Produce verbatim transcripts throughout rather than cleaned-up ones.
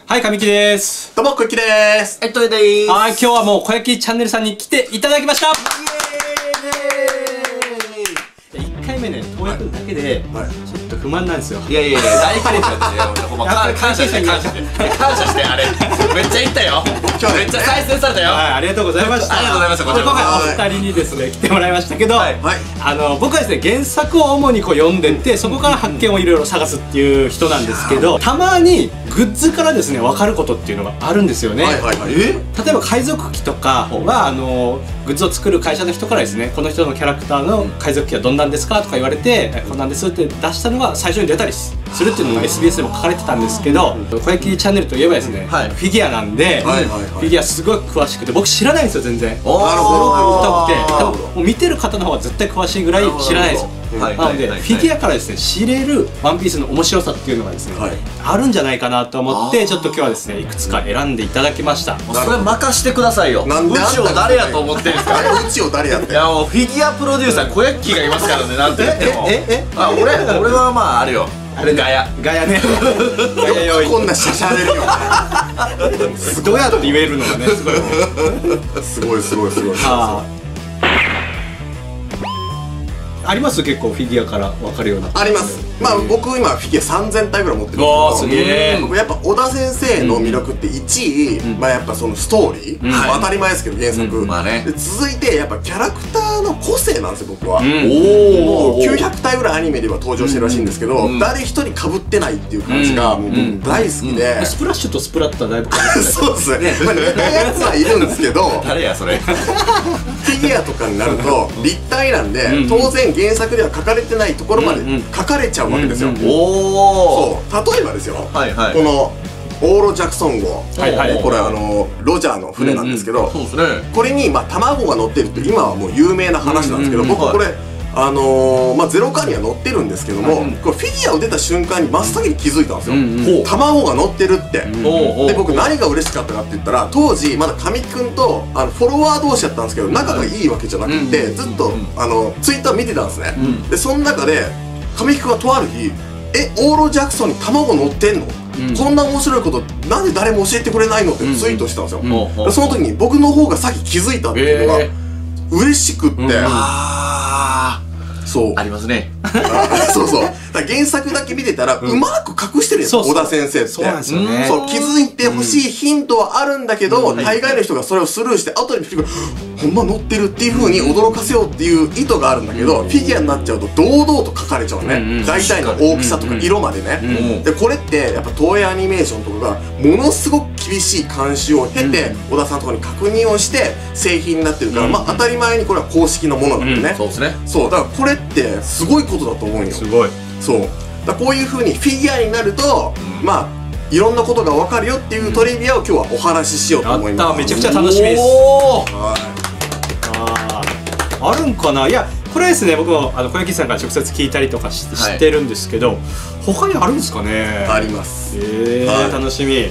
はい、神木です。 どうも、小雪です。 はい、トヨでーす。 はい、今日はもう小雪チャンネルさんに来ていただきました。いっかいめね、とうやくんだけで、ちょっと不満なんですよ。 いやいやいや、大パニックだってよ。ほんま感謝して感謝して感謝して、あれめっちゃいったよ。今日めっちゃ再生されたよ。 はい、ありがとうございました。 ありがとうございました。 今回お二人にですね来てもらいましたけど、 はい、 あの僕はですね原作を主にこう読んでってそこから発見をいろいろ探すっていう人なんですけど、たまにグッズからですね分かることっていうのがあるんですよね。 はいはいはい。 例えば海賊機とかはあのグッズを作る会社の人からですね、この人のキャラクターの海賊機はどんなんですかとか言われて、こんなんですって出したのが最初に出たりするっていうのが エスビーエス でも書かれてたんですけど、小雪チャンネルといえばですね、 はい、 フィギュアなんで、フィギュアすごい詳しくて、僕知らないんですよ全然。 なるほど。多分もう見てる方の方が絶対詳しいぐらい知らないですよ。なのでフィギュアからですね知れるワンピースの面白さっていうのがですね、あるんじゃないかなと思って、ちょっと今日はですねいくつか選んでいただきました。 それ任してくださいよ。 なんでうちを誰やと思ってるんですか。 うちを誰やって。 いやもうフィギュアプロデューサー小雪がいますからね。なんて言っても。 ええあ、俺俺はまああれよ。あれガヤガヤね。ガヤ用意。 こんなしゃしゃれるよね。 どうやって言えるのがねすごい。 すごいすごいすごい。 あります。結構フィギュアから分かるような。 あります。まあ僕今フィギュアさんぜんたいぐらい持ってるんですけど、僕やっぱ小田先生の魅力っていちい、まあやっぱそのストーリー、当たり前ですけど原作、続いてやっぱキャラクターの個性なんですよ僕は。もうきゅうひゃくたいぐらいアニメでは登場してるらしいんですけど、誰一人被ってないっていう感じがもう僕大好きで。 スプラッシュとスプラッターだいぶ被ってない。 そうですね。まあ似たやつはいるんですけど、 誰やそれ。 フィギュアとかになると立体なんで当然原作では書かれてないところまで書かれちゃうわけですよ。 おお。 そう例えばですよ、こののオーロ・ジャクソン号、これあのロジャーの船なんですけど、これにまあ卵が乗ってるって今はもう有名な話なんですけど、僕これあのまあゼロカーには乗ってるんですけども、これフィギュアを出た瞬間に真っ先に気づいたんですよ。卵が乗ってるって。で僕何が嬉しかったかって言ったら、当時まだ神木君とあのフォロワー同士やったんですけど仲がいいわけじゃなくて、ずっとあのツイッター見てたんですね。でその中で神木君がとある日「えオーロ・ジャクソンに卵乗ってんの？こんな面白いことなんで誰も教えてくれないの？」ってツイートしたんですよ。その時に僕の方が先気づいたっていうのが嬉しくって。そうありますね。 そうそう。原作だけ見てたらうまく隠してるやつ、小田先生って。そうなんですよね。そう気づいてほしいヒントはあるんだけど、大概の人がそれをスルーして後にフィギュアほんま乗ってるっていう風に驚かせようっていう意図があるんだけど、フィギュアになっちゃうと堂々と書かれちゃうね。大体の大きさとか色までね。でこれってやっぱ東映アニメーションとかがものすごく厳しい監視を経て小田さんのところに確認をして製品になってるから、まあ当たり前にこれは公式のものなんでね。 そうですね。 そうだからこれってすごいことだと思うよ。 すごい。 そうだこういう風にフィギュアになると、まあいろんなことが分かるよっていうトリビアを今日はお話ししようと思います。 めちゃくちゃ楽しみです。あるんかな。いやこれですね、僕もあの小雪さんから直接聞いたりとかししてるんですけど、他にあるんですかね。 あります。 ええ楽しみ。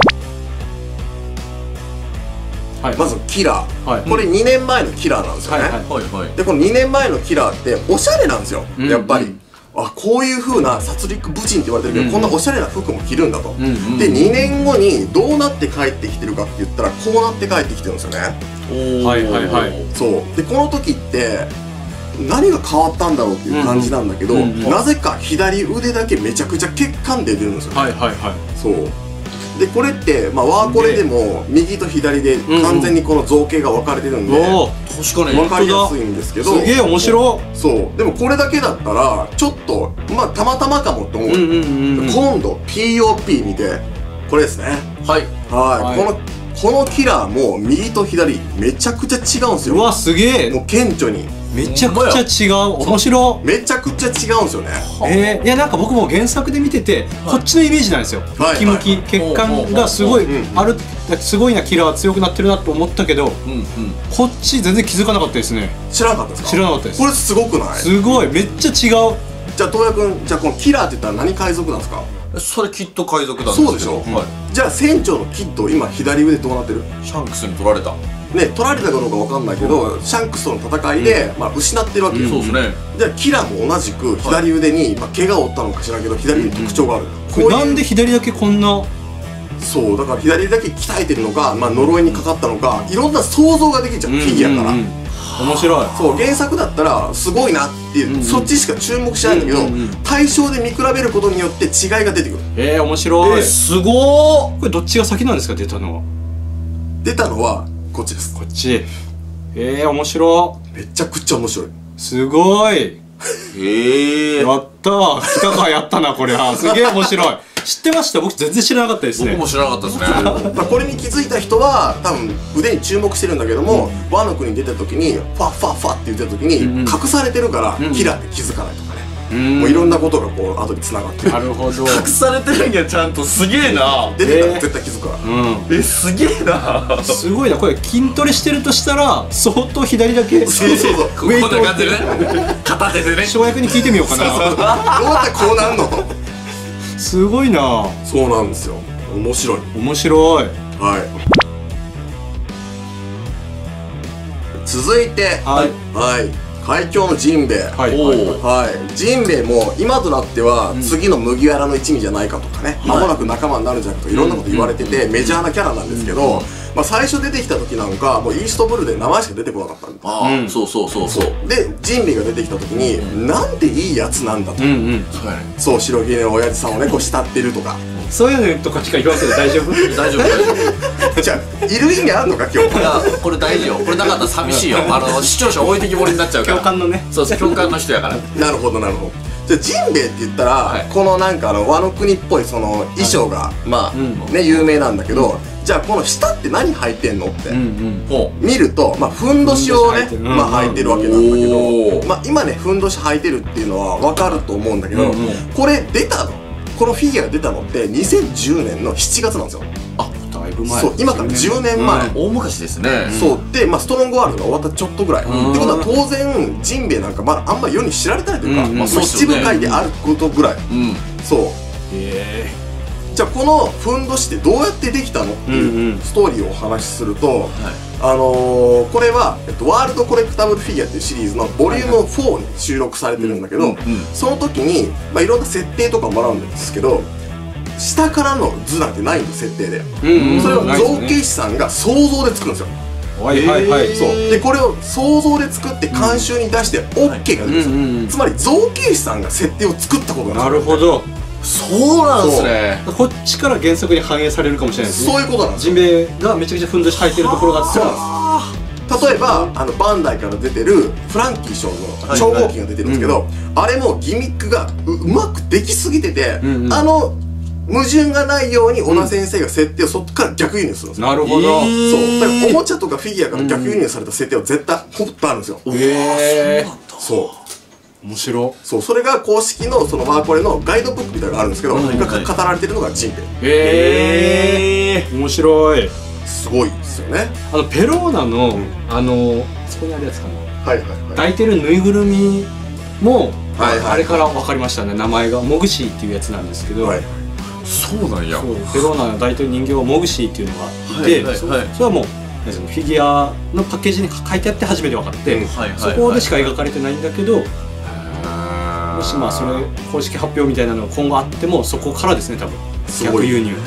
まずキラー、これにねんまえのキラーなんですよね。でこのにねんまえのキラーっておしゃれなんですよやっぱり。あこういう風な殺戮武人って言われてるけど、こんなおしゃれな服も着るんだと。でにねんごにどうなって帰ってきてるかって言ったらこうなって帰ってきてるんですよね。 はいはいはい。 そうでこの時って何が変わったんだろうっていう感じなんだけど、なぜか左腕だけめちゃくちゃ血管出てるんですよ。 はいはいはい。 そうでこれってまあワーコレでも右と左で完全にこの造形が分かれてるんで確かに分かりやすいんですけど、 すげえ面白い。 そうでもこれだけだったらちょっとまあたまたまかもって思う。今度 ピーオーピー 見てこれですね。はいはいこのこのキラーも右と左めちゃくちゃ違うんですよ。 うわすげえ。 もう顕著にめちゃくちゃ違う。面白い。 めちゃくちゃ違うんですよね。 えー、いやなんか僕も原作で見ててこっちのイメージなんですよ。ムキムキ血管がすごいある、すごいなキラー強くなってるなと思ったけど、こっち全然気づかなかったですね。 知らなかったですか。 知らなかったです。 これすごくない。 すごいめっちゃ違う。 じゃあ東也君、じゃあこのキラーって言ったら何海賊なんですか。 それきっと海賊なんですけど。 そうでしょ。じゃあ船長のキッド今左腕どうなってる。 シャンクスに取られたね、取られたかどうかわかんないけど、シャンクスとの戦いでまあ失ってるわけよ。 そうですね。 じゃあキラーも同じく左腕にまあ怪我を負ったのか知らんけど左腕に特徴がある。 これなんで左だけこんなそうだから左だけ鍛えてるのか、まあ、呪いにかかったのか、いろんな想像ができちゃう、フィギュアから。 面白い。 そう原作だったらすごいなっていう、うんうん、そっちしか注目しないんだけど、うんうん、対象で見比べることによって違いが出てくる。 えー、面白い。 えー、すごー。 これどっちが先なんですか、出たのは。 出たのはこっちです。 こっち。えー、面白い。 めちゃくちゃ面白い。 すごい。 ええー、 やったー。来たか、やったなこれは。すげえ面白い。知ってました？僕全然知らなかったですね。 僕も知らなかったですね。 これに気づいた人は多分腕に注目してるんだけども、うん、ワノ国に出た時にファッファッファって言ってた時に、うん、隠されてるからキラーって気づかないとかね、うん、もういろんなことがこう後に繋がってる。 なるほど。 隠されてるんや、ちゃんと。すげえな。 出てたら絶対気づくから。 えー、うん、えすげえな。 すごいな。これ筋トレしてるとしたら相当左だけ。 そうそうそう。 こんな感じでね。片手でね。 生薬に聞いてみようかな。 どうやってこうなんのと。 すごいな。 そうなんですよ。面白い。 面白い。 はい。続いて、はい、はい、海峡のジンベエ。はい、はい、ジンベエも今となっては次の麦わらの一味じゃないかとかね、間もなく仲間になるんじゃないかとかいろんなこと言われててメジャーなキャラなんですけど、まあ最初出てきた時なんかもうイーストブルーで名前しか出てこなかったんで、 ああ、そうそうそうそう。 でジンベエが出てきた時になんていいやつなんだと、そう白ひげの親父さんをねこう慕ってるとか。 そういうのとかしか言わんけど大丈夫？ 大丈夫大丈夫。 じゃあいる意味あるのか今日。 いやこれ大事よ。これなかったら寂しいよ。あの視聴者置いてきぼりになっちゃうから。 共感のね。 そうそう共感の人やから。 なるほどなるほど。じゃあジンベエって言ったらこのなんかあのワノ国っぽいその衣装がまあね有名なんだけど、じゃあこの下って何履いてんのって見るとまあふんどしをねまあ履いてるわけなんだけど、まあ今ねふんどし履いてるっていうのは分かると思うんだけど、これ出たのこのフィギュアが出たのってにせんじゅうねんのしちがつなんですよ。 あ、だいぶ前。 そう今からじゅうねんまえ、 大昔ですね。 そうでまあストロングワールドが終わったちょっとぐらいってことは当然ジンベエなんかまだあんまり世に知られてないというか七部会であることぐらい。そう。へえ。じゃあこのふんどしってどうやってできたのっていうストーリーをお話しすると、あのー、これは、えっと、ワールドコレクタブルフィギュアっていうシリーズのボリュームフォーに収録されてるんだけど、その時に、まあ、いろんな設定とかもらうんですけど下からの図なんてないんです設定で、それを造形師さんが想像で作るんですよ。はいはいはい。そうでこれを想像で作って監修に出して オーケー が出るんですよ。つまり造形師さんが設定を作ったことなんですよ。 なるほど。 そうなんですね。 こっちから原作に反映されるかもしれないですね。 そういうことなんです。 ジンベエがめちゃくちゃふんどし履いてるところがあったら、 例えばあのバンダイから出てるフランキー将軍超合金が出てるんですけど、あれもギミックが う, うまくできすぎてて、うんうん、あの矛盾がないように小田先生が設定をそっから逆輸入するんですよ。 なるほど。 そうだからおもちゃとかフィギュアから逆輸入された設定は絶対ほっとあるんですよ。 へえ。 そう。 面白。 そうそれが公式のそのワーコレのガイドブックみたいなのがあるんですけど、が語られてるのがジンベエ。 へえ。面白い。 すごいですよね。 あのペローナのあのそこにあるやつかな。 はいはいはい。 抱いてるぬいぐるみもあれから分かりましたね。名前がモグシーっていうやつなんですけど。 そうなんや。 ペローナの抱いてる人形はモグシーっていうのがいて、それはもうフィギュアのパッケージに書いてあって初めて分かって、そこでしか描かれてないんだけど。もしまあそれ公式発表みたいなのが今後あってもそこからですね多分逆輸入。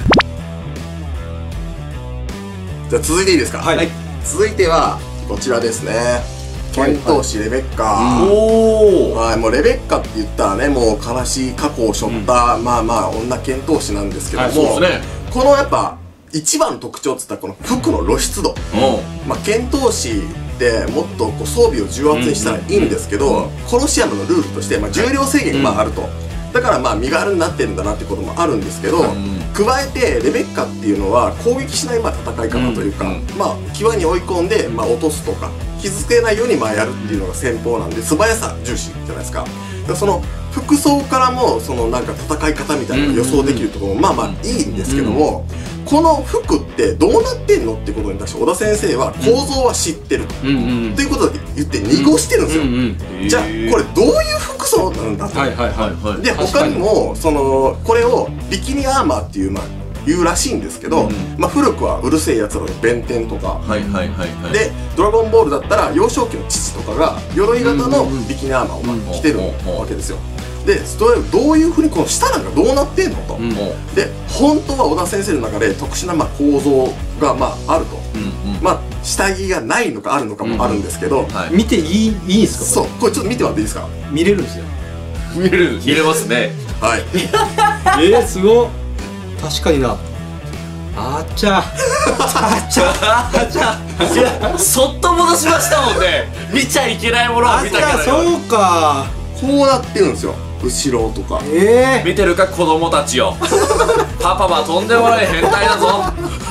じゃあ続いていいですか。はい。続いてはこちらですね。剣闘士レベッカ。おお。はいもうレベッカって言ったらねもう悲しい過去を背負ったまあまあ女剣闘士なんですけども、このやっぱ一番の特徴っつったらこの服の露出度。まあ剣闘士でもっとこう装備を重圧にしたらいいんですけど、コロシアムのルールとしてまあ重量制限がまああると、だからまあ身軽になってるんだなってこともあるんですけど、加えてレベッカっていうのは攻撃しないまあ戦い方というか、まあ際に追い込んでまあ落とすとか傷つけないようにまあやるっていうのが戦法なんで素早さ重視じゃないですか。だからその服装からもそのなんか戦い方みたいなのが予想できるところもまあまあいいんですけども、この服ってどうなってんのってことに対して小田先生は構造は知ってるということで言って濁してるんですよ。じゃあこれどういう服装なんだと。で他にもそのこれをビキニアーマーっていうまあ言うらしいんですけど、まあ古くはうるせえやつらの弁天とかでドラゴンボールだったら幼少期の父とかが鎧型のビキニアーマーを着てるわけですよ。 でどういうふうにこの下なんかどうなってんのと、うん、で本当は小田先生の中で特殊なまあ構造がまああると、うんうん、まあ下着がないのかあるのかもあるんですけど、うんはい、見ていいいいんですか？ そう、これちょっと見てもらっていいですか？ 見れるんですよ。 見れる見れますね。 はい。 えー、すごっ。確かにな。あっちゃあっちゃあっちゃそっと戻しましたもんね。見ちゃいけないものを見たけど。 そうか。 こうなってるんですよ、後ろとか。 ええー、 見てるか子供たちよ。パパはとんでもない変態だぞ。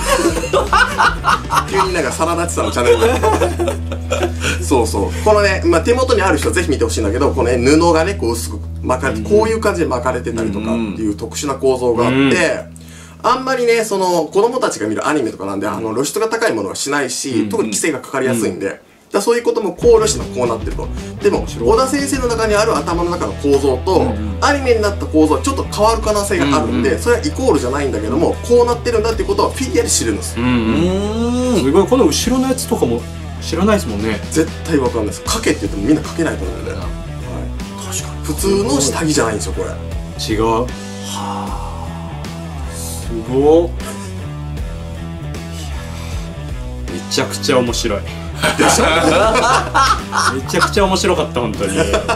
急になんかサラダチさんのチャンネルそうそう、このね、まあ、手元にある人はぜひ見てほしいんだけど、このね布がねこう薄く巻かれて、こういう感じで巻かれてたりとかっていう特殊な構造があって、あんまりねその子供たちが見るアニメとかなんで、あの露出が高いものはしないし、特に規制がかかりやすいんで、だそういうことも考慮してこうなってると。でも小田先生の中にある頭の中の構造と、アニメになった構造はちょっと変わる可能性があるんで、それはイコールじゃないんだけども、こうなってるんだっていうことはフィギュアで知るんです。うん、 すごい。この後ろのやつとかも知らないですもんね。 絶対わかんないです。かけって言ってもみんなかけないと思うんで、はい、確かに普通の下着じゃないんですよこれ。 違う。はあ、すごっ。めちゃくちゃ面白い。めちゃくちゃ面白かった本当に。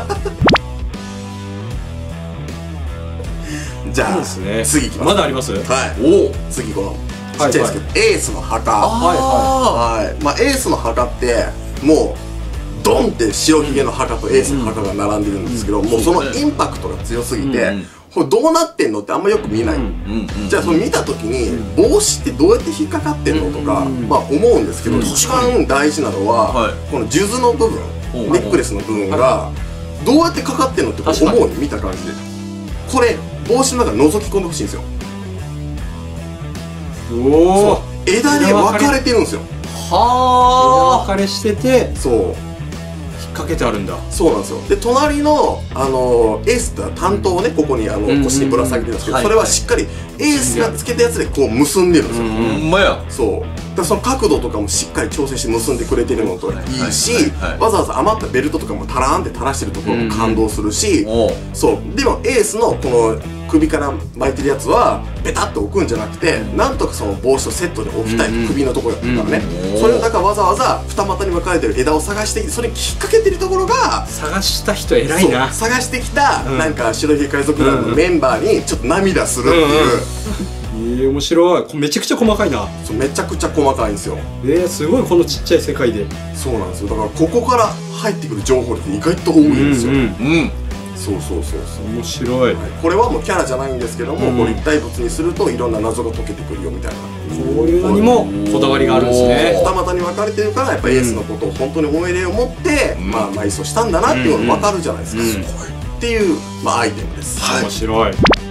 じゃあですね、 次いきます。 まだあります？ はい。おお、次このちっちゃいですけど、エースの墓。はいはいはい。まあエースの墓ってもうドンって白ひげの墓とエースの墓が並んでるんですけど、もうそのインパクトが強すぎて、これどうなってんのってあんまよく見ない。じゃあその見た時に帽子ってどうやって引っかかってんのとかまあ思うんですけど、一番大事なのはこの数珠の部分、ネックレスの部分がどうやってかかってんのって思うに見た感じで、これ帽子の中覗き込んでほしいんですよ。おお、枝で分かれてるんですよ。 はあ、枝分かれしてて、 そう引っ掛けてあるんだ。 そうなんですよ。で隣のあのエースって担当をねここにあの腰にぶら下げてるんですけど、それはしっかりエースがつけたやつでこう結んでるんですよ。ほんまや。そうだからその角度とかもしっかり調整して結んでくれてるのといいし、わざわざ余ったベルトとかもタラーンって垂らしてるところも感動するし、そうでもエースのこの首から巻いてるやつはベタッと置くんじゃなくて、なんとかその帽子とセットで置きたい、首のところだったからね。それをだからわざわざ二股に分かれてる枝を探してきて、それに引っ掛けてるところが探した人偉いな。 探してきたなんか白ひげ海賊団のメンバーにちょっと涙するっていう。 ええ、面白い。めちゃくちゃ細かいな。 そう、めちゃくちゃ細かいんですよ。 ええ、すごい。このちっちゃい世界で。 そうなんですよ。だからここから入ってくる情報って意外と多いんですよ。うん、そうそうそうそう。 面白い。 これはもうキャラじゃないんですけども、こう立体物にするといろんな謎が解けてくるよみたいな、 こういうのにもこだわりがあるんですね。 二股に分かれてるからやっぱエースのことを本当に思い入れを持ってまあ埋葬したんだなっていうのが分かるじゃないですか。すごいっていうまあアイテムです。 面白い。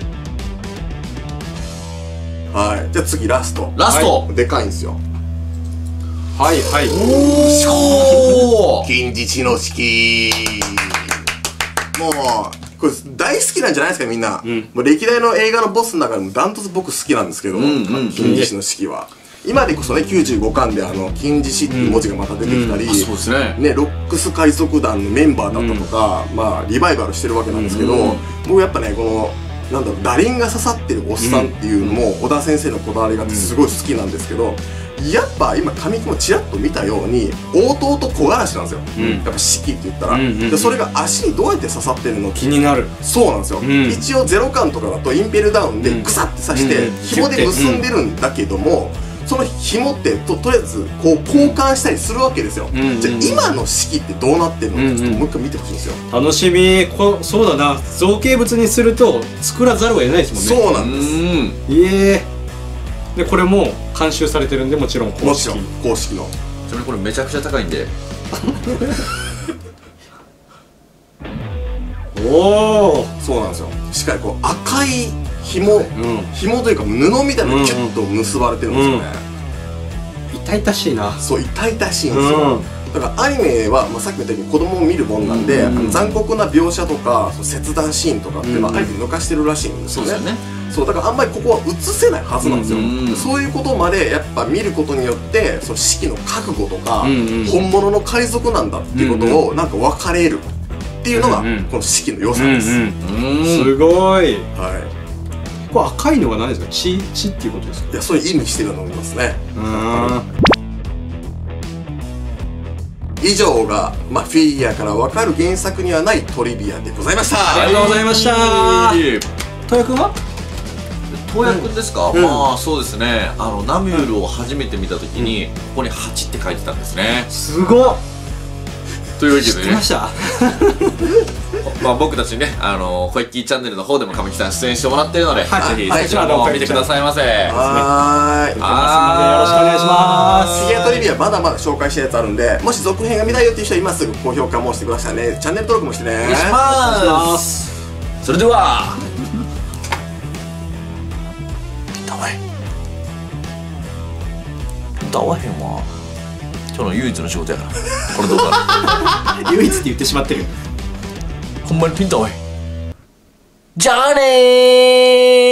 はい、じゃあ次ラスト。 ラストでかいんですよ。 はいはい。 おお、金獅子の式。もうこれ大好きなんじゃないですかみんな。もう歴代の映画のボスの中でもダントツ僕好きなんですけど、金獅子の式は今でこそねきゅうじゅうごかんであの金獅子っていう文字がまた出てきたり、ねロックス海賊団のメンバーだったとか、まあリバイバルしてるわけなんですけど、僕やっぱねこのなんだろう、打輪が刺さってるおっさんっていうのも小田先生のこだわりがあってすごい好きなんですけど、やっぱ今神木もちらっと見たように応答と木枯らしなんですよ、やっぱ式って言ったら。でそれが足にどうやって刺さってるの気になる。 そうなんですよ。一応ゼロ感とかだとインペルダウンでグサッて刺して紐で結んでるんだけども、その紐ってととりあえずこう交換したりするわけですよ。じゃあ今の式ってどうなってるのってちょっともう一回見てほしいんですよ。 楽しみ。こそうだな、造形物にすると作らざるを得ないですもんね。 そうなんです。 いえでこれも監修されてるんでもちろん公式公式の。 ちなみにこれめちゃくちゃ高いんでおお、 そうなんですよ。しっかりこう赤い紐、紐というか布みたいなのがキュッと結ばれてるんですよね。 痛々しいな。 そう、痛々しいんですよ。だからアニメは、まあ、さっきも言ったように子供を見るもんなんで、残酷な描写とか切断シーンとかっていうのはあえて抜かしてるらしいんですよね。そうだからあんまりここは映せないはずなんですよ。そういうことまでやっぱ見ることによってその式の覚悟とか本物の海賊なんだっていうことをなんか分かれるっっていうのがこの式の良さです。 すごい。 はい。 これ赤いのが何ですか？血血っていうことですか？ いや、そういう意味してると思いますね。以上が、まあ、フィギュアから分かる原作にはないトリビアでございました。 ありがとうございました。トヤ君は？ トヤ君ですか？まあそうですね、あのナミュールを初めて見た時にここにはちって書いてたんですね。 すごっ。 というわけでね、 知ってました？ まあ僕たちにね、あのコイッキーチャンネルの方でも神木さん出演してもらってるので、ぜひそちらも見てくださいませ。 はーい。 よろしくお願いします。 フィギュアトリビアまだまだ紹介したやつあるんで、もし続編が見たいよっていう人は今すぐ高評価もしてくださいね。チャンネル登録もしてね。 お願いします。それでは歌わへん歌わへんわ。今日の唯一の仕事やからこれどうかな。唯一って言ってしまってる。 ほんまにピンとおい。じゃあねー。